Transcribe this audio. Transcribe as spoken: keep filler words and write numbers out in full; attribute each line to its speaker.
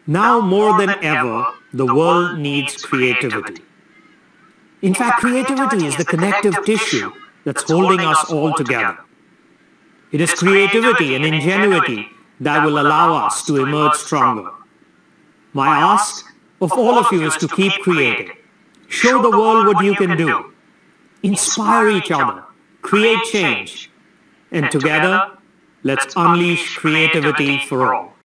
Speaker 1: Now more than ever, the world needs creativity. In fact, creativity is the connective tissue that's holding us all together. It is creativity and ingenuity that will allow us to emerge stronger. My ask of all of you is to keep creating. Show the world what you can do. Inspire each other. Create change. And together, let's unleash creativity for all.